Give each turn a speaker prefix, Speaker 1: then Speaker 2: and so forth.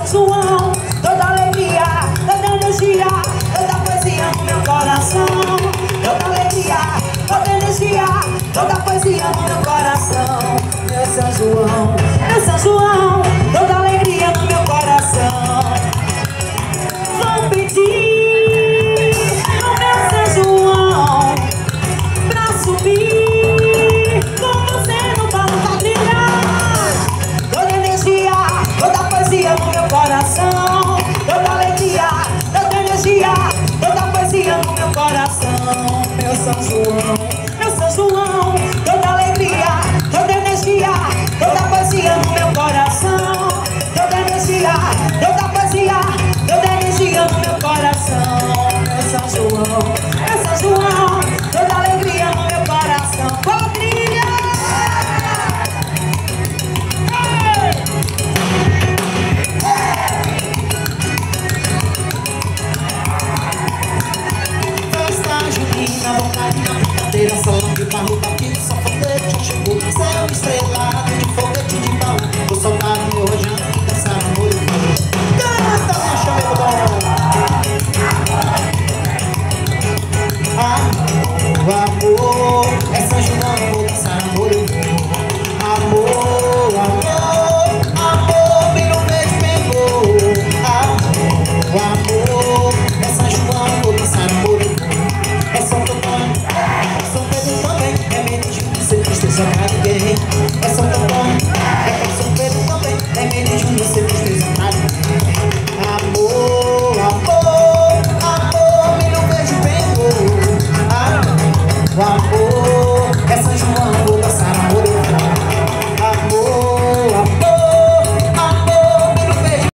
Speaker 1: João, toda alegria, toda energia, toda poesia no meu coração. Toda alegria, toda energia, toda poesia no meu coração. Meu São João, toda alegria no meu coração. Vou pedir no meu São João pra subir com você no palco pra brilhar. Toda energia, toda poesia no meu coração. Toda alegria, toda energia, toda poesia no meu coração. Meu São João.